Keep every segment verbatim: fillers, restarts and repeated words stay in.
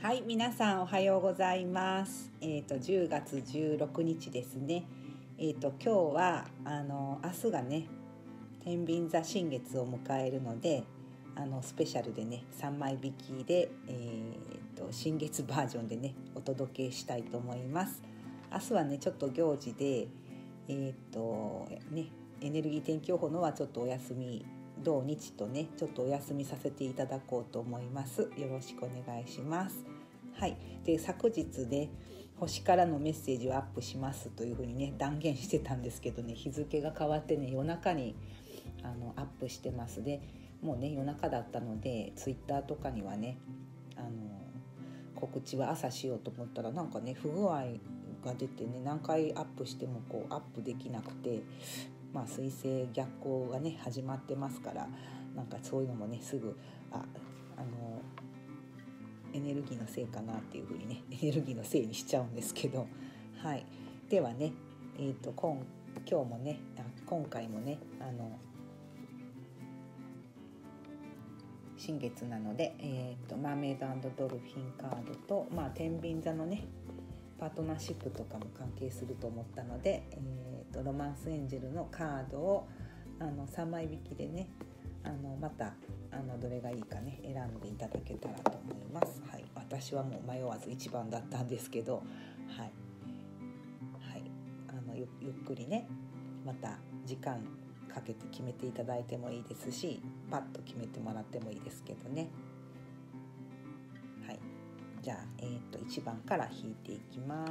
はい、皆さんおはようございます。えっ、ー、とじゅうがつじゅうろくにちですね。えっ、ー、と今日はあの明日がね天秤座新月を迎えるので、あのスペシャルでねさんまい引きで、えー、と新月バージョンでねお届けしたいと思います。明日はねちょっと行事でえっ、ー、とねエネルギー天気予報のはちょっとお休み、土日とねちょっとお休みさせていただこうと思います。よろしくお願いします。はい、で昨日ね星からのメッセージをアップしますというふうにね断言してたんですけどね、日付が変わってね夜中にあのアップしてます。でもうね夜中だったのでツイッターとかにはねあの告知は朝しようと思ったらなんかね不具合が出てね何回アップしてもこうアップできなくて、まあ水星逆行がね始まってますから、なんかそういうのもねすぐああのエネルギーのせいかなっていう風にねエネルギーのせいにしちゃうんですけど、はい、ではね、えーと、今, 今日もねあ今回もねあの新月なので、えーと、マーメイド&ドルフィンカードと、まあ、天秤座のねパートナーシップとかも関係すると思ったので、えーと、ロマンスエンジェルのカードをあのさんまい引きでねあのまたあのどれがいいかね選んでいただけたらと思います。はい、私はもう迷わずいちばんだったんですけど、はい、はい、あの ゆ, ゆっくりねまた時間かけて決めていただいてもいいですし、パッと決めてもらってもいいですけどね。はい、じゃあ、えー、といちばんから引いていきます。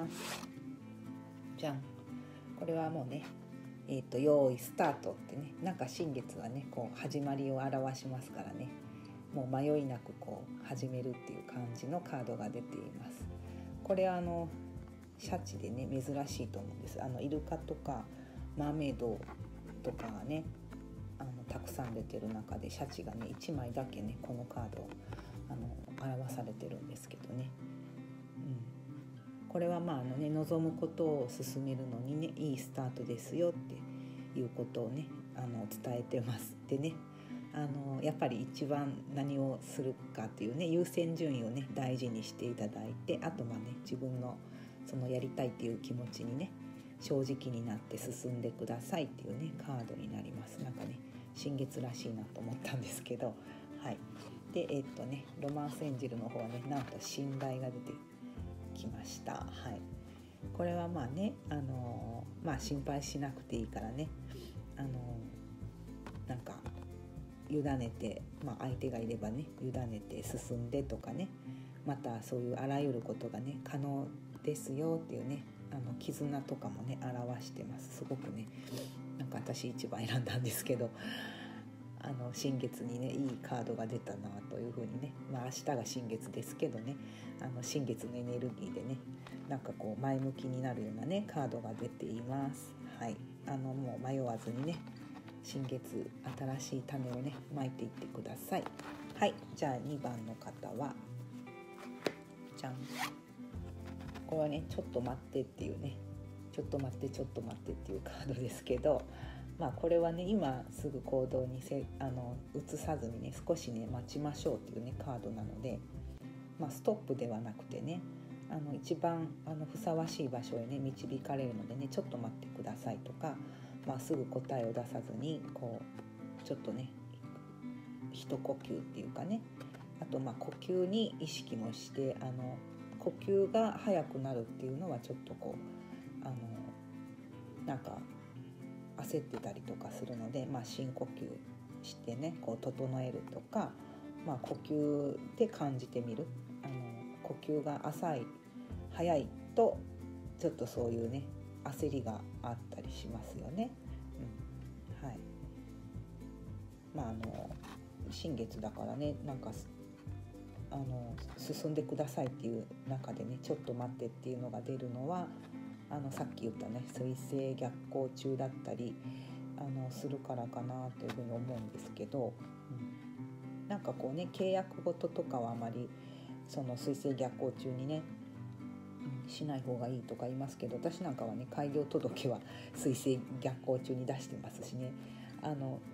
じゃん、これはもうねえーと、用意スタートってね、なんか新月はねこう始まりを表しますからね、もう迷いなくこう始めるっていう感じのカードが出ています。これはあのシャチでね珍しいと思うんです。あのイルカとかマーメイドとかがねあのたくさん出てる中でシャチがねいちまいだけねこのカードあの表されてるんですけどね、うん、これはまああのね望むことを進めるのにねいいスタートですよっていうことをねあの伝えてます。でねあのやっぱり一番何をするかっていうね優先順位をね大事にしていただいて、あとまあね自分のそのやりたいっていう気持ちにね正直になって進んでくださいっていうねカードになります。なんかね新月らしいなと思ったんですけど、はい。でえー、っとねロマンスエンジェルの方はねなんと信頼が出てきました。はい。これはまあねあのー、まあ心配しなくていいからねあのー、なんか委ねて、まあ、相手がいればね委ねて進んでとかね、またそういうあらゆることがね可能ですよっていうねあの絆とかもね表してます。すごくねなんか私一番選んだんですけど、あの新月にねいいカードが出たなというふうにね、まあ明日が新月ですけどね、あの新月のエネルギーでねなんかこう前向きになるようなねカードが出ています。はい、あのもう迷わずにね新月新しい種をねまいていってください。はい、じゃあにばんの方はじゃん、これはねちょっと待ってっていうねちょっと待ってちょっと待ってっていうカードですけど、まあこれはね今すぐ行動にせあの移さずにね少しね待ちましょうっていうねカードなので、まあストップではなくてねあの一番あのふさわしい場所へね導かれるのでねちょっと待ってくださいとか、まあ、すぐ答えを出さずにこうちょっとね一呼吸っていうかね、あとまあ呼吸に意識もして、あの呼吸が速くなるっていうのはちょっとこうあのなんか焦ってたりとかするので、まあ、深呼吸してねこう整えるとか、まあ、呼吸で感じてみる。あの呼吸が浅い早いとちょっとそういうね焦りがあったりしますよね、うん、はい。まああの新月だからねなんかあの進んでくださいっていう中でねちょっと待ってっていうのが出るのはあのさっき言ったね水星逆行中だったりあのするからかなというふうに思うんですけど、うん、なんかこうね契約事とかはあまりその水星逆行中にねしない方がいいとか言いますけど、私なんかはね開業届は水星逆行中に出してますしね、あの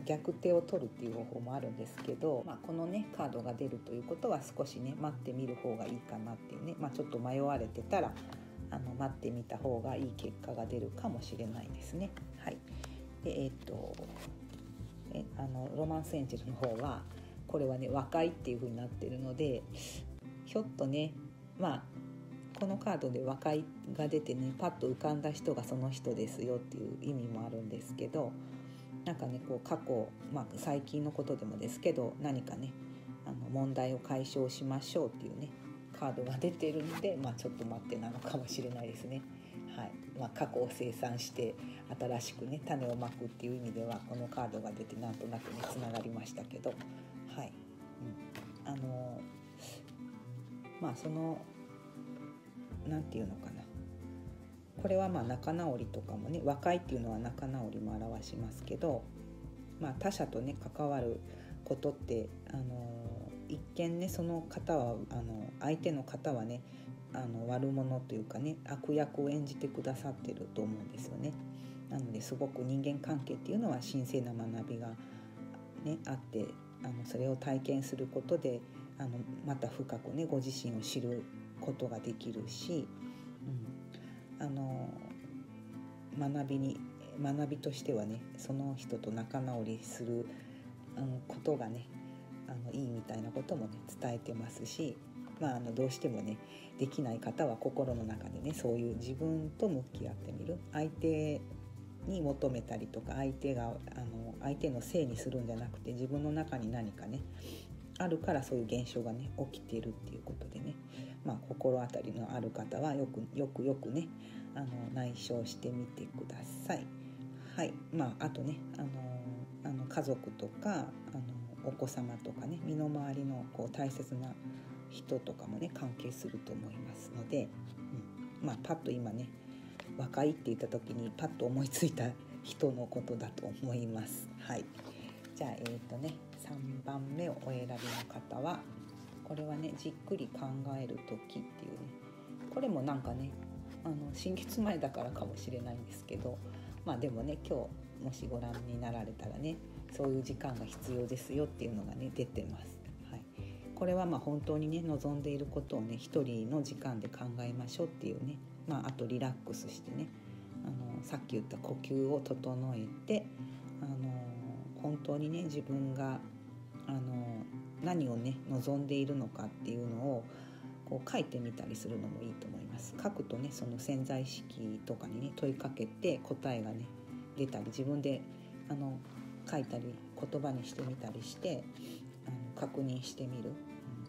逆手を取るっていう方法もあるんですけど、まあ、このねカードが出るということは少しね待ってみる方がいいかなっていうね、まあ、ちょっと迷われてたらあの待ってみた方がいい結果が出るかもしれないですね。はい。でえっとえあのロマンスエンジェルの方はこれはね和解っていう風になってるので、ひょっとねまあこのカードで和解が出てねパッと浮かんだ人がその人ですよっていう意味もあるんですけど、なんかねこう過去、まあ、最近のことでもですけど何かねあの問題を解消しましょうっていうねカードが出てるので、まあ、ちょっと待ってなのかもしれないですね。はい。まあ、過去を清算して新しくね種をまくっていう意味ではこのカードが出てなんとなくねつながりましたけど、はい、うん、あのまあそのなんていうのかな、これはまあ仲直りとかもね、和解っていうのは仲直りも表しますけど、まあ、他者とね関わることってあの一見ねその方はあの相手の方はねあの悪者というかね悪役を演じてくださってると思うんですよね。なのですごく人間関係っていうのは神聖な学びが、ね、あってあのそれを体験することであのまた深くねご自身を知ることができるし、うん、あの学びに学びとしてはねその人と仲直りする、うん、ことがねあのいいみたいなこともね伝えてますし、まあ、あのどうしてもねできない方は心の中でねそういう自分と向き合ってみる、相手に求めたりとか相手があの相手のせいにするんじゃなくて自分の中に何かねあるからそういう現象がね起きているっていうことでね、まあ、心当たりのある方はよくよくよくねあの内省してみてください。はい。まあ、あとねあのあの家族とかあのお子様とかね身の回りのこう大切な人とかもね関係すると思いますので、うん、まあパッと今ね和解って言った時にパッと思いついた人のことだと思います。はい。じゃあえっとねさんばんめをお選びの方はこれはねじっくり考える時っていうね、これもなんかねあの新月前だからかもしれないんですけど、まあでもね今日もしご覧になられたらねそういう時間が必要ですよっていうのがね出てます。はい、これはまあ本当にね望んでいることをね一人の時間で考えましょうっていうね、まあ、あとリラックスしてねあのさっき言った呼吸を整えてあの本当にね自分があの何をね望んでいるのかっていうのをこう書いてみたりするのもいいと思います。書くとねその潜在意識とかにね問いかけて答えがね出たり自分であの書いたり言葉にしてみたりしてあの確認してみる、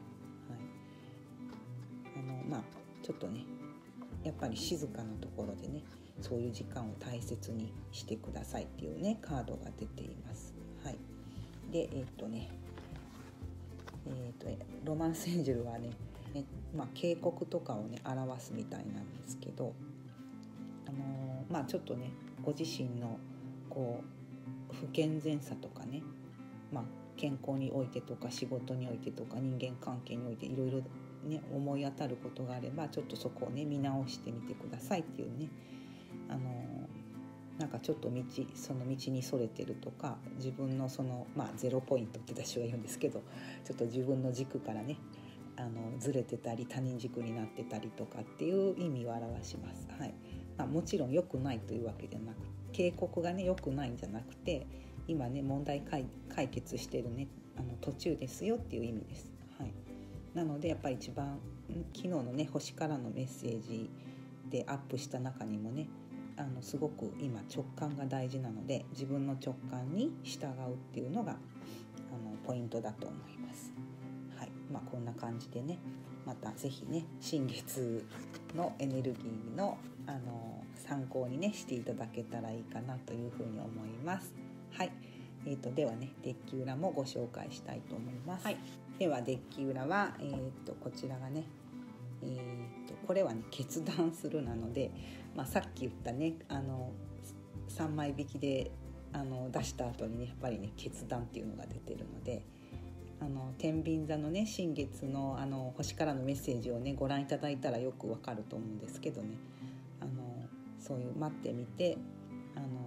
うんはい、あのまあちょっとねやっぱり静かなところでねそういう時間を大切にしてくださいっていうねカードが出ています。はい。でえー、っとねえー、っとロマンスエンジェルはねねまあ、警告とかをね表すみたいなんですけど、あのー、まあちょっとねご自身のこう不健全さとかね、まあ、健康においてとか仕事においてとか人間関係においていろいろね思い当たることがあればちょっとそこをね見直してみてくださいっていうね、あのー、なんかちょっと道その道にそれてるとか自分のそのまあゼロポイントって私は言うんですけどちょっと自分の軸からねあのずれてたり他人軸になってたりとかっていう意味を表します。はいまあ、もちろん良くないというわけではなく警告がね良くないんじゃなくて今ね問題解決してるねあの途中ですよっていう意味です。はい、なのでやっぱり一番昨日のね星からのメッセージでアップした中にもねあのすごく今直感が大事なので自分の直感に従うっていうのがあのポイントだと思います。まあ、こんな感じでねまたぜひね新月のエネルギーの、あの参考にねしていただけたらいいかなというふうに思います。はい、えー、とではねデッキ裏もご紹介したいと思います。はい、ではデッキ裏は、えー、とこちらがね、えー、とこれはね決断するなので、まあ、さっき言ったねあのさんまい引きであの出した後にねやっぱりね決断っていうのが出てるので、あの天秤座のね新月 の, あの星からのメッセージをねご覧いただいたらよくわかると思うんですけどね、あのそういう待ってみてあの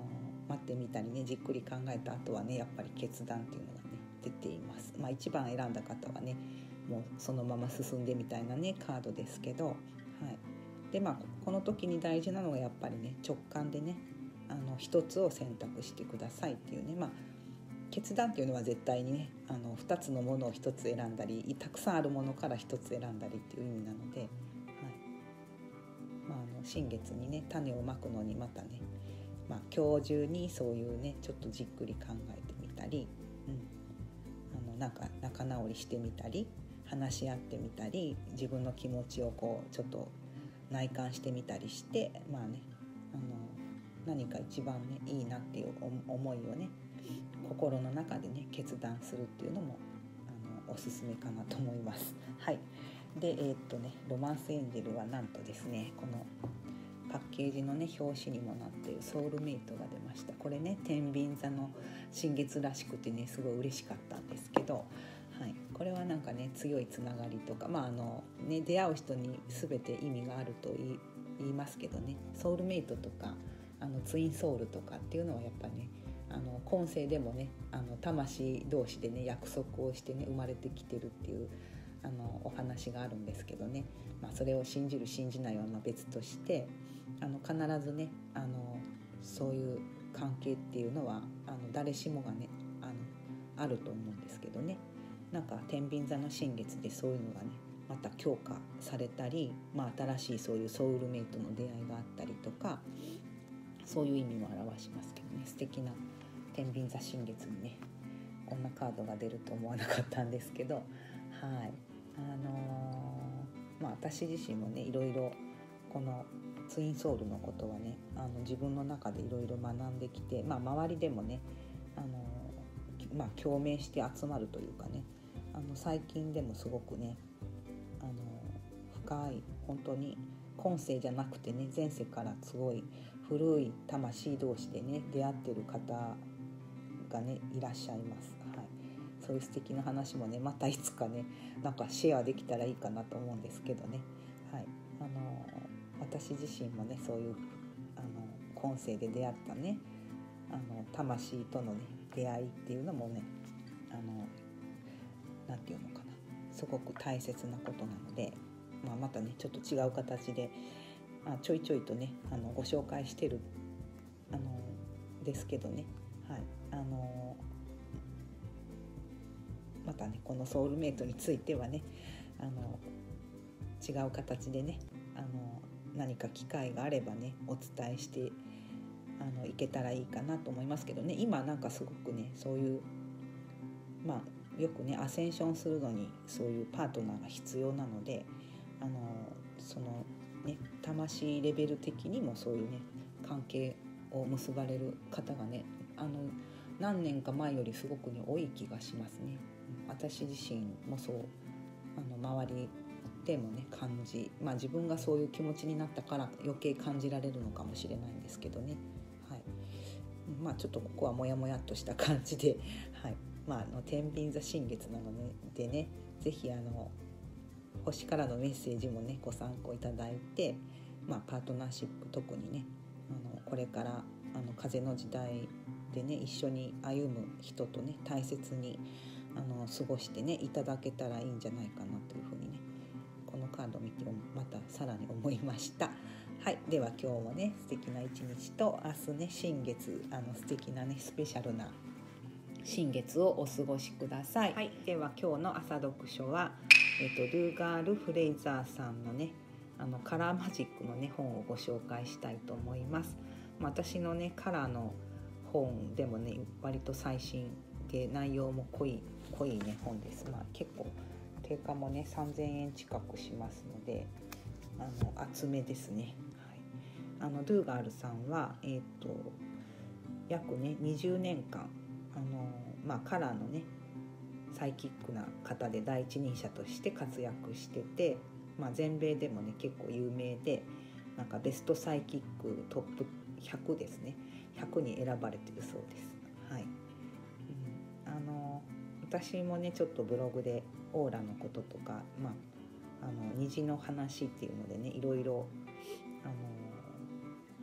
待ってみたりねじっくり考えた後はねやっぱり決断っていうのがね出ています。まあいちばん選んだ方はねもうそのまま進んでみたいなねカードですけど、はい、でまあこの時に大事なのがやっぱりね直感でねあの一つを選択してくださいっていうね、まあ決断っていうのは絶対にねあのふたつのものをひとつ選んだりたくさんあるものからひとつ選んだりっていう意味なので、はい、まあ、あの新月にね種をまくのにまたね、まあ、今日中にそういうねちょっとじっくり考えてみたり、うん、あのなんか仲直りしてみたり話し合ってみたり自分の気持ちをこうちょっと内観してみたりしてまあねあの何か一番ねいいなっていう思いをね心の中でね決断するっていうのもあのおすすめかなと思います。はい。でえー、っとねロマンスエンジェルはなんとですねこのパッケージのね表紙にもなっているソウルメイトが出ました。これね天秤座の新月らしくてねすごい嬉しかったんですけど、はい、これはなんかね強いつながりとかまああのね出会う人に全て意味があると言い、言いますけどねソウルメイトとかあのツインソウルとかっていうのはやっぱねあの今世でもねあの魂同士でね約束をしてね生まれてきてるっていうあのお話があるんですけどね、まあ、それを信じる信じないはまあ別としてあの必ずねあのそういう関係っていうのはあの誰しもがねあのあると思うんですけどねなんか天秤座の新月でそういうのがねまた強化されたり、まあ、新しいそういうソウルメイトの出会いがあったりとかそういう意味も表しますけどね素敵な天秤座新月にねこんなカードが出ると思わなかったんですけど、はいあのー、まあ私自身もねいろいろこのツインソウルのことはねあの自分の中でいろいろ学んできて、まあ、周りでもね、あのーまあ、共鳴して集まるというかねあの最近でもすごくね、あのー、深い本当に今世じゃなくてね前世からすごい古い魂同士でね出会ってる方がねいらっしゃいます、はい、そういう素敵な話もねまたいつかねなんかシェアできたらいいかなと思うんですけどね、はい、あの私自身もねそういうあの今世で出会ったねあの魂とのね出会いっていうのもねあのなんていうのかなすごく大切なことなので、まあ、またねちょっと違う形であちょいちょいとねあのご紹介してるあのですけどね、はい、あのまたねこのソウルメイトについてはねあの違う形でねあの何か機会があればねお伝えしてあのいけたらいいかなと思いますけどね今なんかすごくねそういうまあよくねアセンションするのにそういうパートナーが必要なのであのそのね魂レベル的にもそういうね関係を結ばれる方がねあの何年か前よりすごくね多い気がしますね。私自身もそうあの周りでもね感じ、まあ自分がそういう気持ちになったから余計感じられるのかもしれないんですけどね、はい、まあちょっとここはモヤモヤっとした感じで、はいまあ、あの天秤座新月なのでねぜひあの星からのメッセージもねご参考いただいて、まあ、パートナーシップ特にねあのこれからあの風の時代でね一緒に歩む人とね大切にあの過ごしてねいただけたらいいんじゃないかなというふうにねこのカードを見てまたさらに思いました。はい、では今日もね素敵な一日と明日ね新月あの素敵なねスペシャルな新月をお過ごしください。はい、では今日の朝読書は、えっと、ルーガール・フレイザーさんのねあのカラーマジックのね本をご紹介したいと思います。私のねカラーの本でもね割と最新で内容も濃い濃いね本です。まあ結構定価もねさんぜんえん近くしますのであの厚めですね。はい、あのドゥーガールさんはえっと約ねにじゅうねんかんあの、まあ、カラーのねサイキックな方で第一人者として活躍してて、まあ、全米でもね結構有名でなんかベストサイキックトップひゃくですねひゃくに選ばれてるそうです。はい、うん、あの私もねちょっとブログでオーラのこととか、まあ、あの虹の話っていうのでねいろいろあの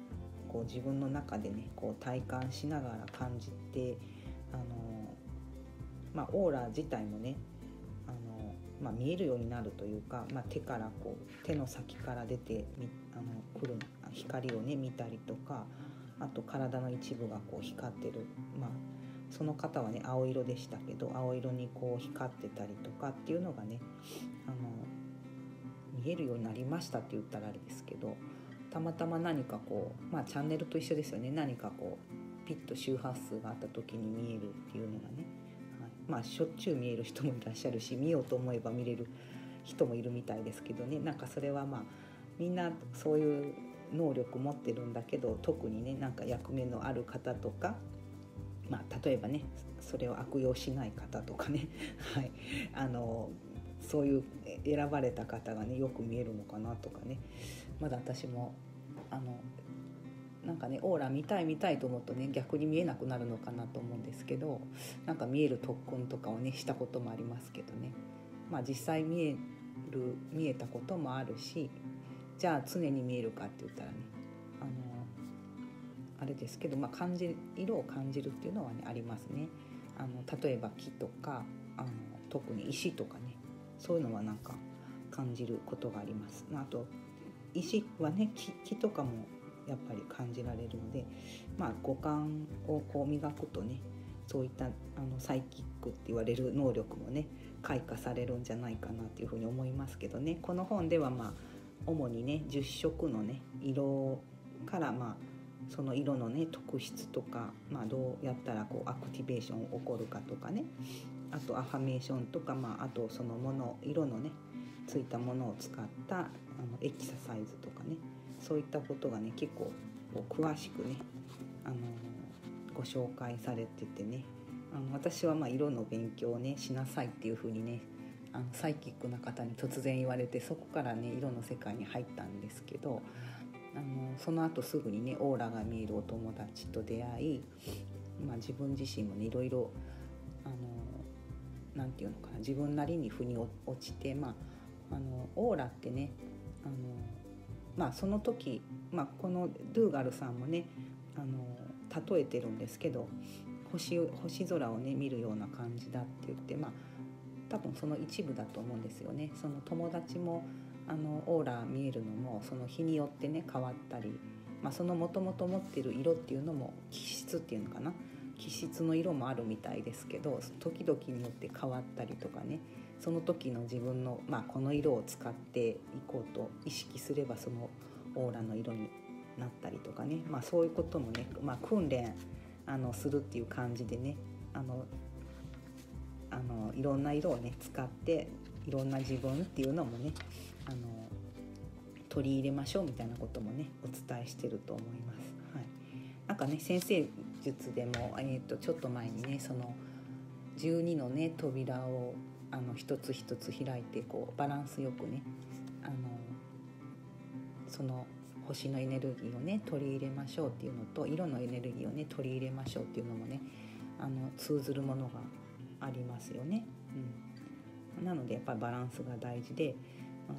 こう自分の中でねこう体感しながら感じて、あの、まあ、オーラ自体もねあの、まあ、見えるようになるというか、まあ、手からこう手の先から出てみあの来る光をね見たりとか、あと体の一部がこう光ってる、まあ、その方はね青色でしたけど青色にこう光ってたりとかっていうのがねあの見えるようになりましたって言ったらあれですけど、たまたま何かこう、まあチャンネルと一緒ですよね。何かこうピッと周波数があった時に見えるっていうのがね、はい、まあしょっちゅう見える人もいらっしゃるし、見ようと思えば見れる人もいるみたいですけどね、なんかそれはまあみんなそういう能力持ってるんだけど、特にねなんか役目のある方とか、まあ例えばねそれを悪用しない方とかねはい、あのそういう選ばれた方がねよく見えるのかなとかね、まだ私もあのなんかねオーラ見たい見たいと思うとね逆に見えなくなるのかなと思うんですけど、なんか見える特訓とかをねしたこともありますけどね、まあ実際見える見えたこともあるし、じゃあ常に見えるかって言ったらねあのあれですけど、まあ、感じ色を感じるっていうのはねありますね。あの例えば木とかあの特に石とかね、そういうのはなんか感じることがあります。あと石はね 木, 木とかもやっぱり感じられるので、まあ、五感をこう磨くとねそういったあのサイキックって言われる能力もね開花されるんじゃないかなっていうふうに思いますけどね。この本ではまあ主にねじゅっしょくのね色からまあその色のね特質とか、まあ、どうやったらこうアクティベーション起こるかとかね、あとアファメーションとか、まあ、あとそのもの色のねついたものを使ったあのエクササイズとかね、そういったことがね結構こう詳しくね、あのご紹介されててね、あの私はまあ色の勉強をねしなさいっていうふうにねあのサイキックな方に突然言われて、そこからね色の世界に入ったんですけど、あのその後すぐにねオーラが見えるお友達と出会い、まあ、自分自身もねいろいろあのなんていうのかな、自分なりに腑に落ちて、まあ、あのオーラってねあの、まあ、その時、まあ、このドゥーガルさんもねあの例えてるんですけど、 星, 星空をね見るような感じだって言って、まあ、多分その一部だと思うんですよね。その友達もあのオーラ見えるのもその日によってね変わったり、まあ、そのもともと持ってる色っていうのも気質っていうのかな、気質の色もあるみたいですけど、時々によって変わったりとかね、その時の自分の、まあ、この色を使っていこうと意識すればそのオーラの色になったりとかね、まあ、そういうこともね、まあ、訓練あのするっていう感じでね、あのあのいろんな色をね使っていろんな自分っていうのもねあの取り入れましょうみたいなこともねお伝えしてると思います。はい、なんかね先生術でも、えー、とちょっと前にねそのじゅうにのね扉をあの一つ一つ開いてこうバランスよくねあのその星のエネルギーをね取り入れましょうっていうのと、色のエネルギーをね取り入れましょうっていうのもねあの通ずるものがありますよね。うん、なのでやっぱりバランスが大事で、あの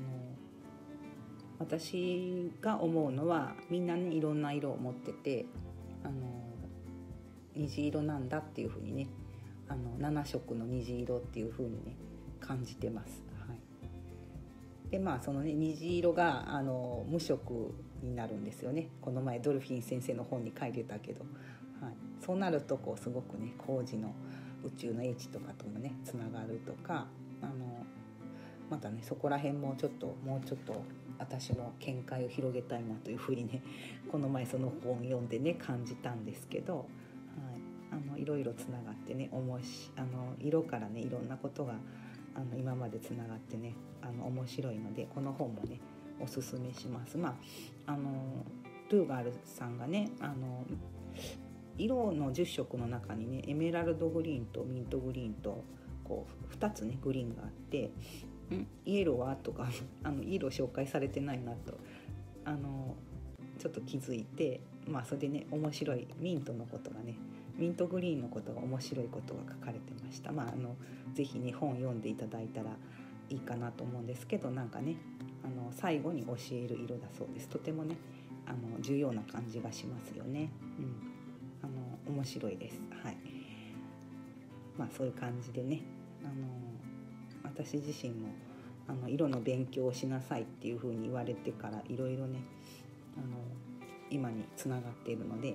私が思うのはみんなねいろんな色を持ってて、あの虹色なんだっていう風にね、あのなな色の虹色っていう風にね感じてます。はい、でまあそのね虹色があの無色になるんですよね。この前ドルフィン先生の本に書いてたけど、はい、そうなるとこうすごくね工事の宇宙の英知とかともねつながるとか、あのまたねそこら辺もちょっともうちょっと私も見解を広げたいなというふうにねこの前その本を読んでね感じたんですけど、はい、あのいろいろつながってねおもしあの色からねいろんなことがあの今までつながってねあの面白いので、この本もねおすすめします。まああのドゥーガールさんがねあの色のじゅっ色の中にねエメラルドグリーンとミントグリーンとこうふたつねグリーンがあって、んイエローはとかあの色紹介されてないなとあのちょっと気づいて、まあそれでね面白いミントのことがねミントグリーンのことが面白いことが書かれてました。まああのぜひね本読んでいただいたらいいかなと思うんですけど、なんかねあの最後に教える色だそうです。とてもねあの重要な感じがしますよね。うん、あの面白いです。はい。まあそういう感じでね、あの私自身もあの色の勉強をしなさいっていう風に言われてからいろいろね、あの今につながっているので、はい、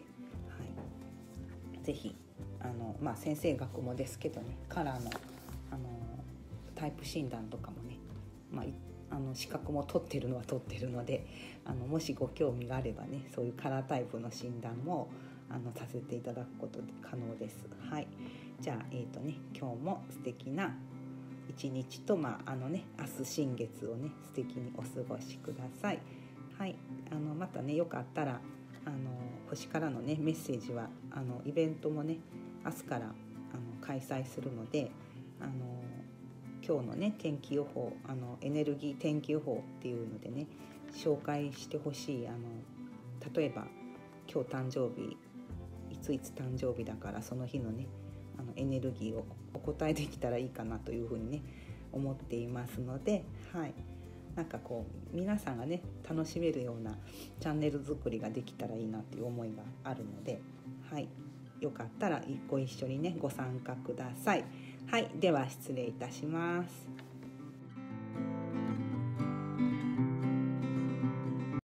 ぜひあの、まあ、先生学もですけどね、カラーの、あのタイプ診断とかもね、まあ、あの資格も取ってるのは取ってるので、あのもしご興味があればね、そういうカラータイプの診断もあのさせていただくこと可能です。はい、じゃあ、えーとね、今日も素敵な一日と、まああのね、明日新月をね素敵にお過ごしください。はい、あのまたね、よかったらあの星からのねメッセージは、あのイベントもね明日からあの開催するので、あの今日のね天気予報、あのエネルギー天気予報っていうのでね紹介してほしい、あの例えば今日誕生日、いついつ誕生日だからその日のねあのエネルギーをお答えできたらいいかなというふうにね思っていますので、はい、なんかこう皆さんがね楽しめるようなチャンネル作りができたらいいなっていう思いがあるので、はい、よかったらご一緒にねご参加ください。はい、では失礼いたします。